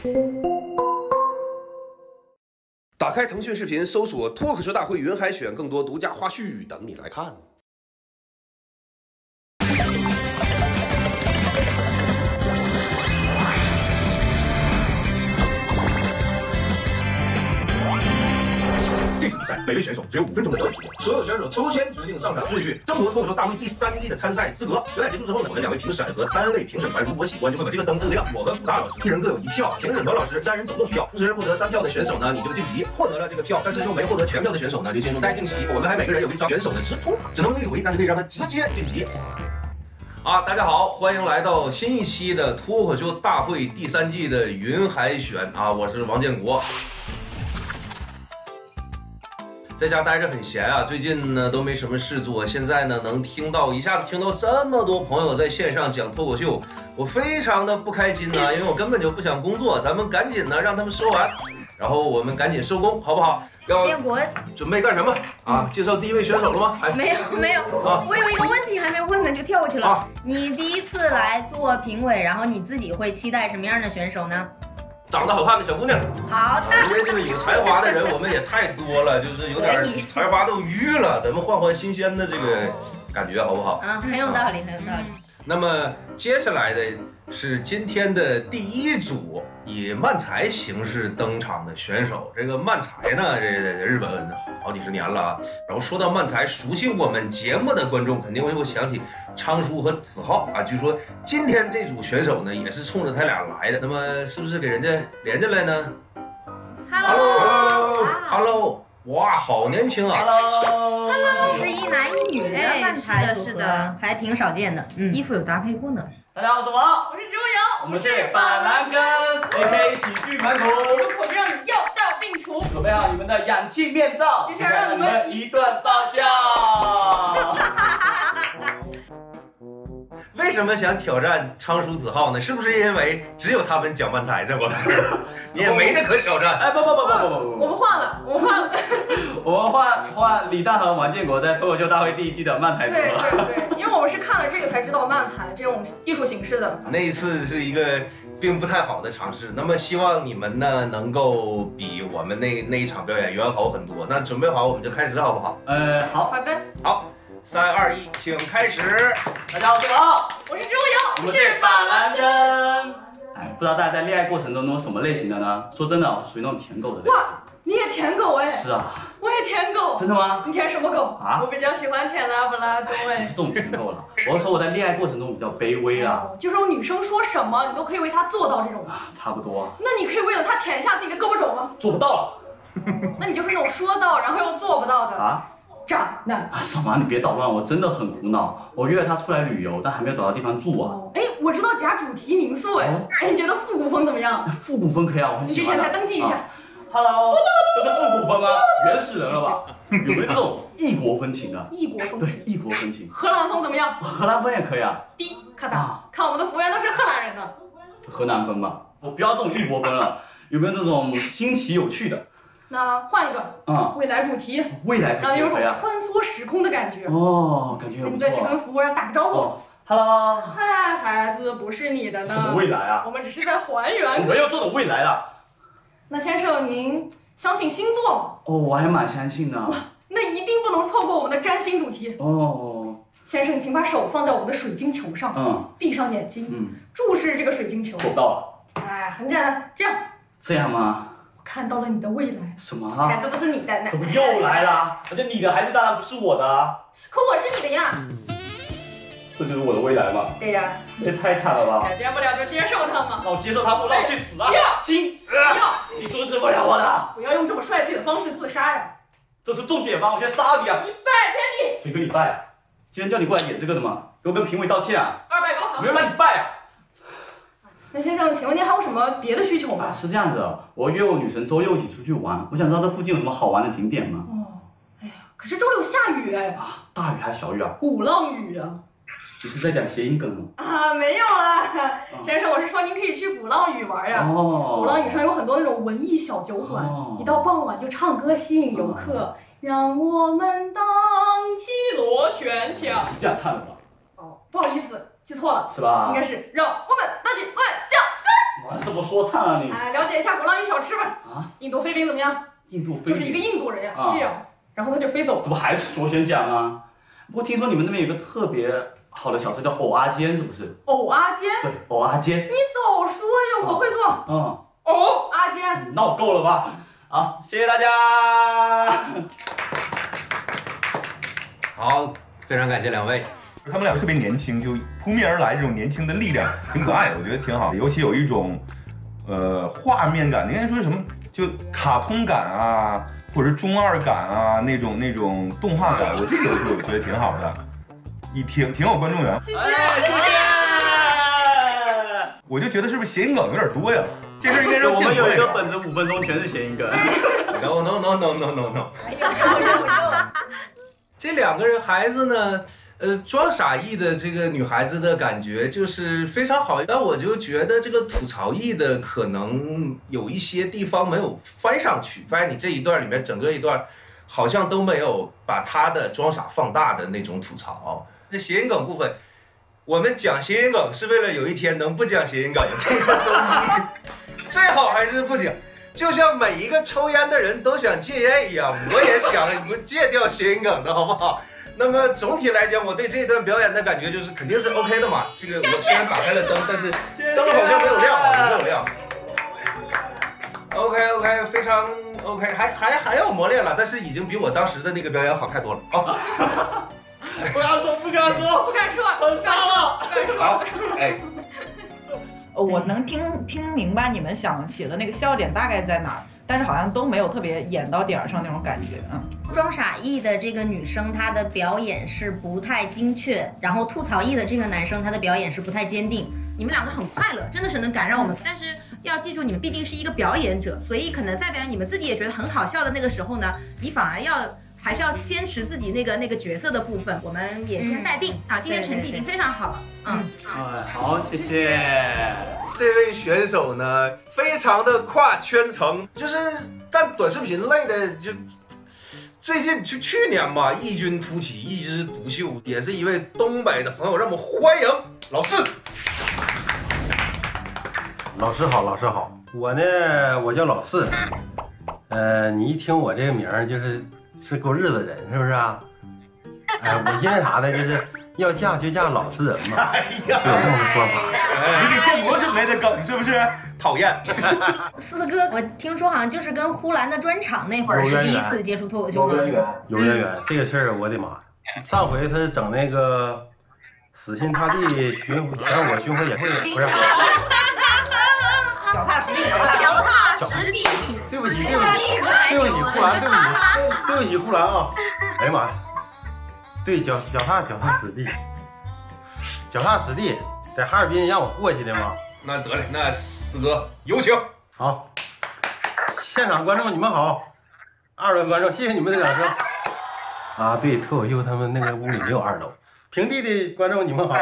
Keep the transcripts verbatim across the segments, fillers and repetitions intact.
打开腾讯视频，搜索脱口秀大会云海选，更多独家花絮等你来看。 这次比赛每位选手只有五分钟的表演时间，所有选手抽签决定上场对决争夺脱口秀大会第三季的参赛资格。表演结束之后呢，我们两位评审和三位评审团如果喜欢，就会把这个灯摁亮。我和古大老师一人各有一票，评审团老师三人总共票，同时获得三票的选手呢，你就晋级；获得了这个票，但是又没获得全票的选手呢，就进入待定期。我们还每个人有一张选手的直通卡，只能用一回，但是可以让他直接晋级。啊，大家好，欢迎来到新一期的脱口秀大会第三季的云海选啊，我是王建国。在家待着很闲啊，最近呢都没什么事做。现在呢能听到一下子听到这么多朋友在线上讲脱口秀，我非常的不开心呢、啊，因为我根本就不想工作。咱们赶紧呢让他们说完，然后我们赶紧收工，好不好？要建国准备干什么啊？介绍第一位选手了吗？ 没有没有，啊、我有一个问题还没问呢，就跳过去了。啊、你第一次来做评委，然后你自己会期待什么样的选手呢？ 长得好看的小姑娘， 好的。 因为这个有才华的人我们也太多了，就是有点才华都淤了，咱们换换新鲜的这个感觉，好不好？ 嗯，很有道理，很有道理。 那么接下来的是今天的第一组以漫才形式登场的选手。这个漫才呢，这日本好几十年了啊。然后说到漫才，熟悉我们节目的观众肯定会想起昌叔和子浩啊。据说今天这组选手呢，也是冲着他俩来的。那么是不是给人家连着来呢 ？Hello，Hello， 哇，好年轻啊 ！Hello， 是一男一女的漫才组合，是的，还挺少见的。嗯，衣服有搭配过呢。 大家好，我是王， 我是周游， 我们是板蓝根 A K 喜剧门徒， 口诀让你药到病除， 准备好你们的氧气面罩， 接下来让你们一顿爆笑。 为什么想挑战昌叔子浩呢？是不是因为只有他们讲漫才这回事？你也没得可挑战。 哎，不不不不不不不， 我们换了，我们换了， 我们换换李诞和王建国在脱口秀大会第一季的漫才组合。 对对对，因为我们是看了这个才知道漫才这种艺术形式的。 那一次是一个并不太好的尝试，那么希望你们呢能够比我们那那一场表演圆好很多。那准备好我们就开始好不好？ 呃，好。 好的。 好。三二一，请开始！ 大家好，我是王， 我是周游， 我们是板蓝根。哎，不知道大家在恋爱过程中都是什么类型的呢？说真的，我是属于那种舔狗的类型。 哇，你也舔狗哎？ 是啊， 我也舔狗。 真的吗？ 你舔什么狗啊？我比较喜欢舔拉布拉多哎。 是这种舔狗了，我是说我在恋爱过程中比较卑微啦。 哦，就是女生说什么你都可以为她做到这种啊，差不多。 那你可以为了她舔一下自己的胳膊肘吗？ 做不到了。 那你就是那种说到然后又做不到的啊。渣男啊！什么？你别捣乱，我真的很苦恼。我约了他出来旅游，但还没有找到地方住啊。 哎、哦，我知道几家主题民宿哎。哎、哦，你觉得复古风怎么样？ 复古风可以啊，我很喜欢。 你去前台登记一下。啊、 Hello， 这是复古风吗？原始人了吧？有没有这种异国风情的？ 异国风情。 对，异国风情。 荷兰风怎么样？ 荷兰风也可以啊。 滴咔嗒、啊，看我们的服务员都是荷兰人呢。 河南风吧，我不要这种异国风了。有没有那种新奇有趣的？ 那换一个啊、嗯，未来主题， 未来主题， 让你有种穿梭时空的感觉哦，感觉很不错。 你再去跟服务员打个招呼、哦、 ，Hello， 嗨，孩子，不是你的呢。 什么未来啊？ 我们只是在还原。 我没有这种未来了。 那先生，您相信星座吗？ 哦，我还蛮相信的。哇， 那一定不能错过我们的占星主题哦。 先生，请把手放在我们的水晶球上， 嗯， 闭上眼睛， 嗯， 注视这个水晶球。 做不到了。 哎，很简单，这样。 这样吗？ 看到了你的未来。 什么啊？ 孩子不是你的， 怎么又来了？而且你的孩子当然不是我的啊。 可我是你的呀。 这就是我的未来吗？ 对呀。 这也太惨了吧！ 改变不了就接受它嘛。 那我接受它，不让我去死啊！亲， 要你阻止不了我的。 不要用这么帅气的方式自杀呀！ 这是重点吗？我先杀你啊！ 一拜天地。 谁跟你拜啊？今天叫你过来演这个的吗？给我跟评委道歉啊！ 二拜高堂。 没人让你拜啊！ 那先生，请问您还有什么别的需求吗？ 啊，是这样子，我约我女神周六一起出去玩，我想知道这附近有什么好玩的景点吗？ 哦，哎呀，可是周六下雨哎。 啊，大雨还是小雨啊？ 鼓浪屿啊。 你是在讲谐音梗吗？ 啊，没有啦，先生，我是说您可以去鼓浪屿玩呀。 哦。 鼓浪屿上有很多那种文艺小酒馆，哦、一到傍晚就唱歌吸引游客，哦、让我们荡起螺旋桨。 是这样唱的吧？ 哦，不好意思。记错了， 是吧？ 应该是让我们荡起螺旋桨。 是不说唱啊你？ 哎，了解一下鼓浪屿小吃吧。啊，印度飞饼怎么样？ 印度飞饼就是一个印度人呀，这样，然后他就飞走了。 这不还是螺旋桨吗？不过听说你们那边有个特别好的小吃叫藕阿煎，是不是？ 藕阿煎？ 对，藕阿煎。 你早说呀，我会做。 嗯。 藕阿煎。 闹够了吧？好，谢谢大家。 好，非常感谢两位。 他们两个特别年轻，就扑面而来这种年轻的力量，挺可爱的，我觉得挺好。尤其有一种，呃，画面感，应该说是什么，就卡通感啊，或者是中二感啊，那种那种动画感，我这个游戏我觉得挺好的，一挺挺有观众缘。 谢谢，谢谢。 我就觉得是不是谐音梗有点多呀？这事应该让我们有一个本子，五分钟全是谐音梗。 No no no no no no no。 哎呦呦呦！ 这两个人孩子呢？呃，装傻艺的这个女孩子的感觉就是非常好，但我就觉得这个吐槽艺的可能有一些地方没有翻上去，发现你这一段里面整个一段好像都没有把他的装傻放大的那种吐槽。这谐音梗部分，我们讲谐音梗是为了有一天能不讲谐音梗，这个东西最好还是不讲。就像每一个抽烟的人都想戒烟一样，我也想不戒掉谐音梗的好不好？那么总体来讲，我对这段表演的感觉就是肯定是 OK 的嘛。这个我虽然打开了灯，但是灯好像没有亮，好像没有亮。OK OK， 非常 OK， 还还还要磨练了，但是已经比我当时的那个表演好太多了。好， 不敢说，不敢说， 不敢说， 很杀了。 好，哎， 我能听听明白你们想写的那个笑点大概在哪儿，但是好像都没有特别演到点儿上那种感觉，嗯。 装傻艺的这个女生，她的表演是不太精确，然后吐槽艺的这个男生，他的表演是不太坚定。你们两个很快乐，真的是能感染我们。但是要记住，你们毕竟是一个表演者，所以可能在表演你们自己也觉得很好笑的那个时候呢，你反而要还是要坚持自己那个那个角色的部分。我们也先待定、嗯、啊，今天成绩已经非常好了。嗯， 哎，好，谢谢。 这位选手呢，非常的跨圈层，就是干短视频类的就。最近就去年吧，异军突起，一枝独秀，也是一位东北的朋友，让我们欢迎老四。 老师好，老师好，我呢，我叫老四。呃，你一听我这个名儿，就是是够日子人，是不是啊？哎，我因为啥呢？就是要嫁就嫁老实人嘛，哎呀，就有这么个说法。 你给建国准备的梗是不是？讨厌。 四哥，我听说好像就是跟呼兰的专场那会儿是第一次接触脱口秀吗？ 有渊源，有渊源。这个事儿，我的妈！上回他整那个死心塌地巡全国巡回演唱会，不是？ 脚踏实地， 脚踏实地。 对不起，对不起，对不起，呼兰，对不起，对不起，呼兰啊！哎呀妈呀！对，脚脚踏脚踏实地，脚踏实地，在哈尔滨让我过去的嘛。 那得嘞，那四哥有请。 好，现场观众你们好，二楼观众谢谢你们的掌声。啊，对，脱口秀他们那个屋里没有二楼。平地的观众你们好。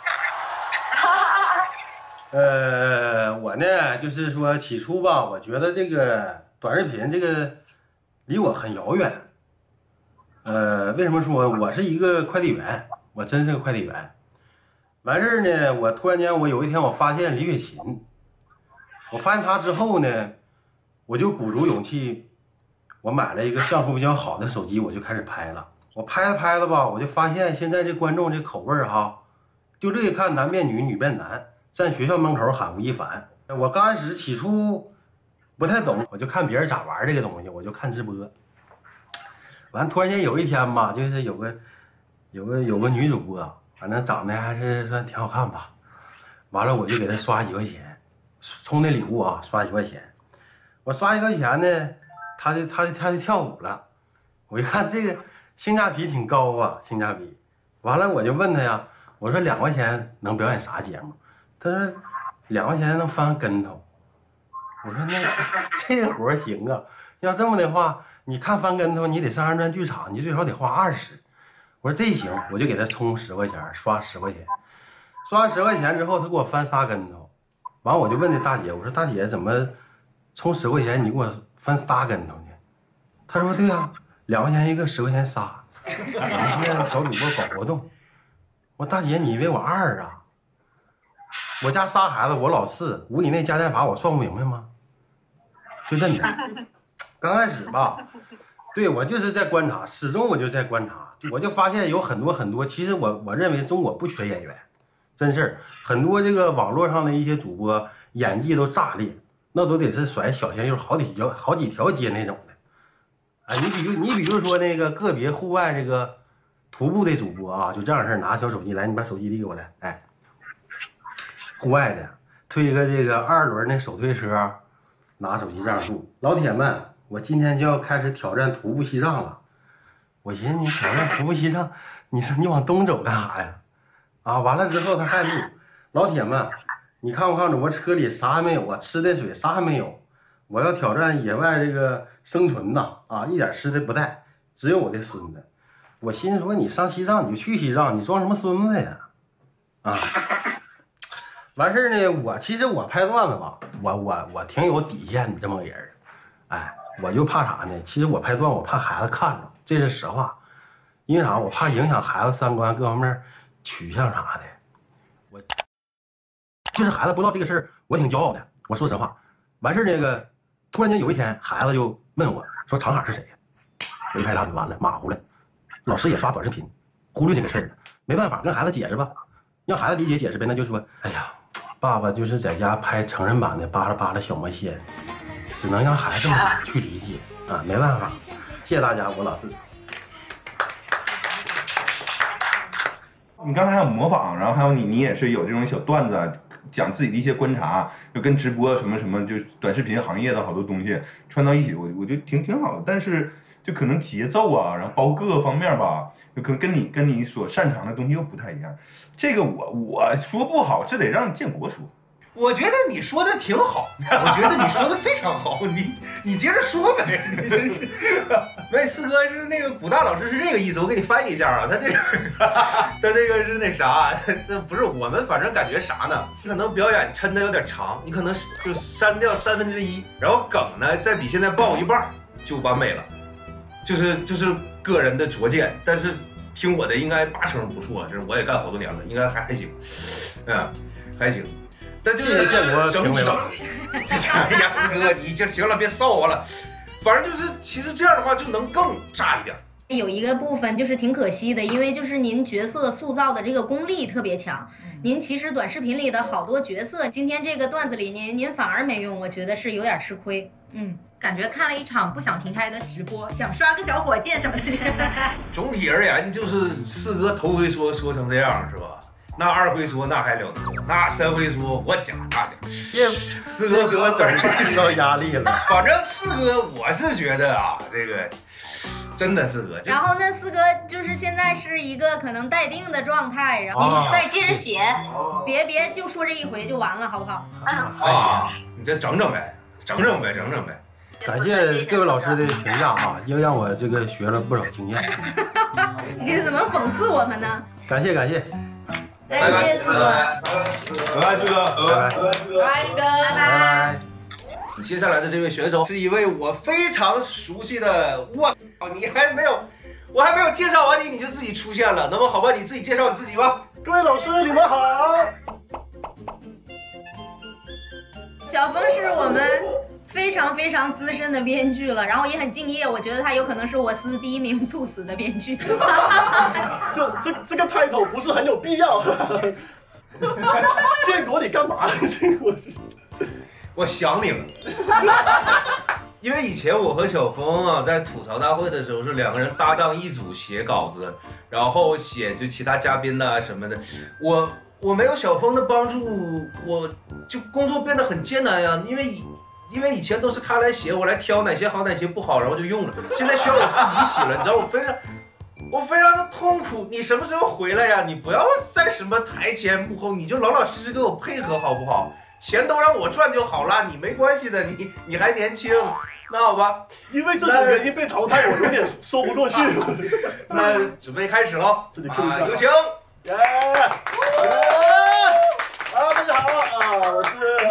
呃，我呢就是说起初吧，我觉得这个短视频这个离我很遥远。呃，为什么说我是一个快递员？我真是个快递员。完事儿呢，我突然间我有一天我发现李雪琴，我发现她之后呢，我就鼓足勇气，我买了一个像素比较好的手机，我就开始拍了。我拍了拍了吧，我就发现现在这观众这口味儿哈，就乐意看男变女，女变男，站学校门口喊吴亦凡。我刚开始起初不太懂，我就看别人咋玩这个东西，我就看直播。完，突然间有一天吧，就是有个有个有个女主播，反正长得还是算挺好看吧。完了，我就给她刷几块钱，充的礼物啊，刷几块钱。我刷几块钱呢，她就她就她就跳舞了。我一看这个性价比挺高啊，性价比。完了，我就问她呀，我说两块钱能表演啥节目？她说两块钱能翻跟头。我说那这个活行啊，要这么的话。你看翻跟头，你得上二转剧场，你最少得花二十。我说这行，我就给他充十块钱，刷十块钱，刷十块钱之后，他给我翻仨跟头。完，我就问那大姐，我说大姐怎么充十块钱，你给我翻仨跟头呢？她说对啊，两块钱一个，十块钱仨。我们这小主播搞活动。我说大姐，你以为我二啊？ 我家仨孩子，我老四，五以内加减法我算不明白吗？就真的，刚开始吧，对我就是在观察，始终我就在观察，我就发现有很多很多，其实我我认为中国不缺演员，真事儿，很多这个网络上的一些主播演技都炸裂，那都得是甩小鲜肉好几条好几条街那种的。哎，你比如你比如说那个个别户外这个徒步的主播啊，就这样式儿，拿小手机来，你把手机递给我来，哎。户外的推个这个二轮那手推车，拿手机这样录。老铁们，我今天就要开始挑战徒步西藏了。我寻思你挑战徒步西藏，你说你往东走干啥呀？啊，完了之后他还录。老铁们，你看不看着我车里啥还没有啊？吃的水啥还没有？我要挑战野外这个生存呐！啊，一点吃的不带，只有我的孙子。我心思说你上西藏你就去西藏，你装什么孙子呀？啊！完事儿呢，我其实我拍段子吧，我我我挺有底线的这么个人，哎，我就怕啥呢？其实我拍段我怕孩子看着，这是实话，因为啥？我怕影响孩子三观各方面取向啥的。我就是孩子不知道这个事儿，我挺骄傲的。我说实话，完事儿那个突然间有一天，孩子就问我说：“长海是谁呀？”我一拍大腿，完了，马虎了。老师也刷短视频，忽略这个事儿了，没办法，跟孩子解释吧，让孩子理解解释呗。那就说：“哎呀。”爸爸就是在家拍成人版的《巴拉巴拉小魔仙》，只能让孩子们去理解啊，没办法。谢谢大家，我老四。 你刚才还有模仿，然后还有你，你也是有这种小段子，讲自己的一些观察，就跟直播什么什么，就短视频行业的好多东西串到一起，我我觉得挺挺好的。但是就可能节奏啊，然后包括各个方面吧，就可能跟你跟你所擅长的东西又不太一样。这个我我说不好，这得让建国说。 我觉得你说的挺好，我觉得你说的非常好，你你接着说呗。没，四哥是那个古大老师是这个意思，我给你翻译一下啊，他这个他这个是那啥，这不是我们反正感觉啥呢？你可能表演抻的有点长，你可能就删掉三分之一，然后梗呢再比现在爆一半就完美了，就是就是个人的拙见，但是听我的应该八成不错，这我也干好多年了，应该还还行，嗯，还行。但就是建国评委了。 哎呀，四哥，你就行了，别臊我了。反正就是，其实这样的话就能更炸一点。 有一个部分就是挺可惜的，因为就是您角色塑造的这个功力特别强，您其实短视频里的好多角色，今天这个段子里您您反而没用，我觉得是有点吃亏。嗯，感觉看了一场不想停开的直播，想刷个小火箭什么的。 总体而言，就是四哥头回说说成这样是吧？那二回说那还了得，那三回说我假那假，四哥给我整遇到压力了。 反正四哥我是觉得啊，这个真的四哥。 然后那四哥就是现在是一个可能待定的状态，然后您再接着写，别别就说这一回就完了，好不好？ 啊，你再整整呗，整整呗，整整呗。 感谢各位老师的评价啊，又让我这个学了不少经验。 你怎么讽刺我们呢？ 感谢感谢。 感谢四哥， 拜拜四哥， 拜拜， 拜拜四哥， 拜拜。 接下来的这位选手是一位我非常熟悉的，我靠，你还没有，我还没有介绍完你，你就自己出现了，那么好吧，你自己介绍你自己吧。 各位老师，你们好。 小峰是我们非常非常资深的编剧了，然后也很敬业，我觉得他有可能是我司第一名猝死的编剧。 这这这个 title 不是很有必要。建国，你干嘛？建国， 我想你了。因为以前我和小峰啊，在吐槽大会的时候是两个人搭档一组写稿子，然后写就其他嘉宾呐、啊、什么的。我我没有小峰的帮助，我就工作变得很艰难呀，因为。因为以前都是他来写，我来挑哪些好哪些不好，然后就用了。现在需要我自己写了，你知道我非常，我非常的痛苦。你什么时候回来呀？你不要在什么台前幕后，你就老老实实跟我配合好不好？钱都让我赚就好了，你没关系的，你你还年轻，那好吧。 因为这种原因被淘汰，我有点说不过去。 那准备开始喽， 这里 Q 一下， 有请。 耶！啊，大家好啊，我是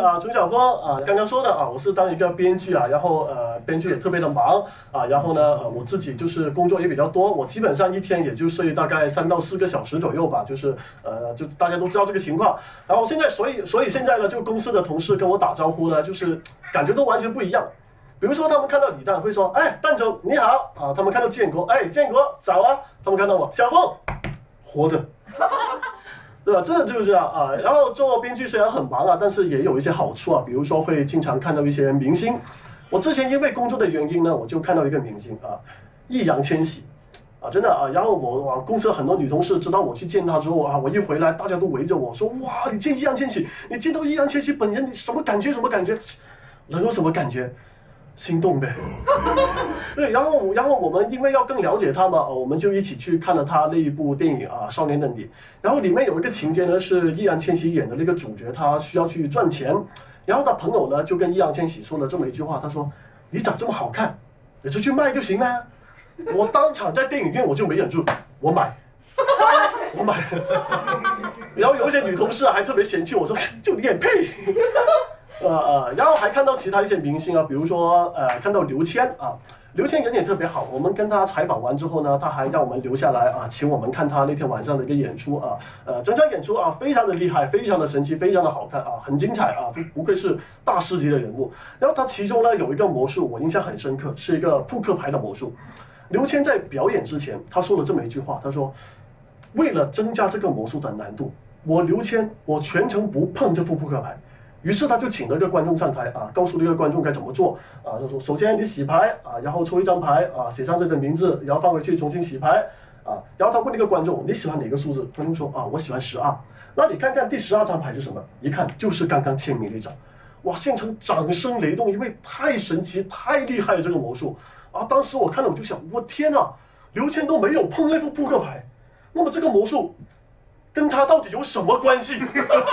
啊，陈晓峰啊，刚刚说的啊，我是当一个编剧啊，然后呃，编剧也特别的忙啊，然后呢，呃，我自己就是工作也比较多，我基本上一天也就睡大概三到四个小时左右吧，就是呃，就大家都知道这个情况。然后现在，所以所以现在呢，就公司的同事跟我打招呼呢，就是感觉都完全不一样。比如说，他们看到李诞会说：“哎，蛋总你好啊！”他们看到建国，哎，建国早啊！他们看到我，小峰活着，对吧？真的就是这样啊。然后做编剧虽然很忙啊，但是也有一些好处啊，比如说会经常看到一些明星。我之前因为工作的原因呢，我就看到一个明星啊，易烊千玺。啊，真的啊！然后我我公司很多女同事知道我去见他之后啊，我一回来大家都围着我说：“哇，你见易烊千玺，你见到易烊千玺本人，你什么感觉？什么感觉？能有什么感觉？”心动呗，对，然后然后我们因为要更了解他嘛，我们就一起去看了他那一部电影啊《少年的你》，然后里面有一个情节呢是易烊千玺演的那个主角，他需要去赚钱，然后他朋友呢就跟易烊千玺说了这么一句话，他说：“你长这么好看，你就去卖就行了。”我当场在电影院我就没忍住，我买，我买，然后有一些女同事还特别嫌弃我说：“就你也配。”呃呃，然后还看到其他一些明星啊，比如说呃，看到刘谦啊，刘谦人也特别好。我们跟他采访完之后呢，他还让我们留下来啊，请我们看他那天晚上的一个演出啊，呃，整场演出啊，非常的厉害，非常的神奇，非常的好看啊，很精彩啊，不不愧是大师级的人物。然后他其中呢有一个魔术，我印象很深刻，是一个扑克牌的魔术。刘谦在表演之前，他说了这么一句话，他说：“为了增加这个魔术的难度，我刘谦我全程不碰这副扑克牌。”于是他就请了一个观众上台啊，告诉这个观众该怎么做啊，就说首先你洗牌啊，然后抽一张牌啊，写上自己的名字，然后放回去重新洗牌啊，然后他问那个观众你喜欢哪个数字？观众说啊我喜欢十二，那你看看第十二张牌是什么？一看就是刚刚签名那张，哇，现场掌声雷动，因为太神奇太厉害了这个魔术啊！当时我看了我就想，我天哪，刘谦都没有碰那副扑克牌，那么这个魔术跟他到底有什么关系？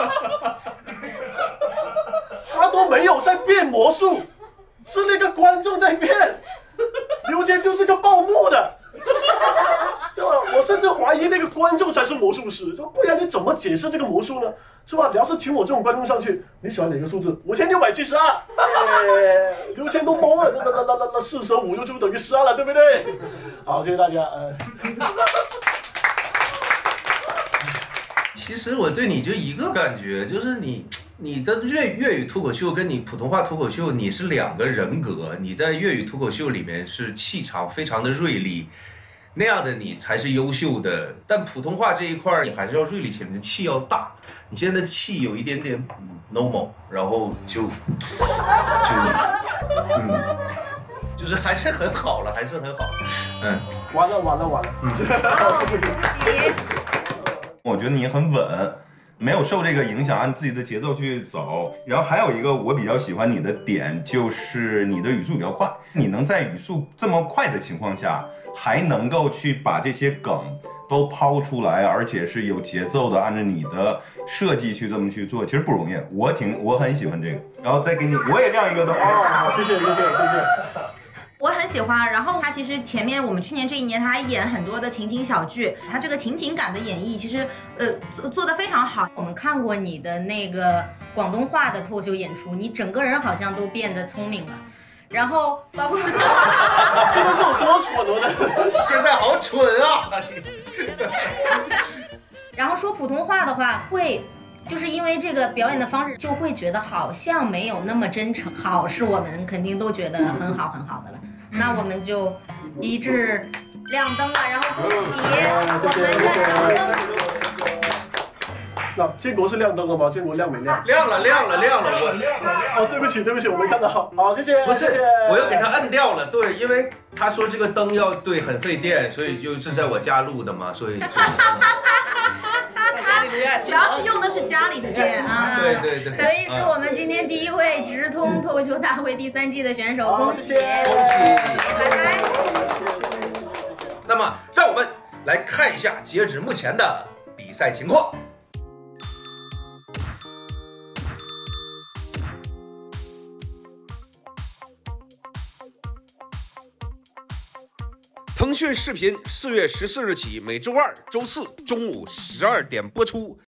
他都没有在变魔术，是那个观众在变。刘谦就是个报幕的，对吧？我甚至怀疑那个观众才是魔术师，说不然你怎么解释这个魔术呢？是吧？你要是请我这种观众上去，你喜欢哪个数字？五千六百七十二。哎，刘谦都懵了，那那那那那四舍五入就等于十二了，对不对？好，谢谢大家。呃其实我对你就一个感觉，就是你你的粤粤语脱口秀跟你普通话脱口秀你是两个人格。你在粤语脱口秀里面是气场非常的锐利，那样的你才是优秀的。但普通话这一块你还是要锐利起来，你的气要大。你现在气有一点点 normal， 然后就就嗯，就是还是很好了，还是很好。嗯， 完了完了完了。嗯， 恭喜。 我觉得你很稳，没有受这个影响，按自己的节奏去走。然后还有一个我比较喜欢你的点，就是你的语速比较快，你能在语速这么快的情况下，还能够去把这些梗都抛出来，而且是有节奏的，按照你的设计去这么去做，其实不容易。我挺我很喜欢这个。然后再给你，我也亮一个灯。 哦，谢谢谢谢谢谢。 我很喜欢，然后他其实前面我们去年这一年他还演很多的情景小剧，他这个情景感的演绎其实呃做做得非常好。我们看过你的那个广东话的脱口秀演出，你整个人好像都变得聪明了，然后包括这个是有多蠢的， 现在好蠢啊！ 然后说普通话的话会。就是因为这个表演的方式，就会觉得好像没有那么真诚。好，是我们肯定都觉得很好很好的了。那我们就一致亮灯了，然后恭喜我们的小灯。 那建国是亮灯了吗？建国亮没亮？ 亮了，亮了，亮了，我亮了。哦，对不起，对不起，我没看到。好，谢谢。 不是， 谢谢我又给他摁掉了。对，因为他说这个灯要对很费电，所以就是在我家录的嘛，所以。 主要是用的是家里的电啊， 对对对， 所以是我们今天第一位直通脱口秀大会第三季的选手，恭喜恭喜， 拜拜。 那么，让我们来看一下截止目前的比赛情况。 腾讯视频四月十四日起，每周二、周四中午十二点播出。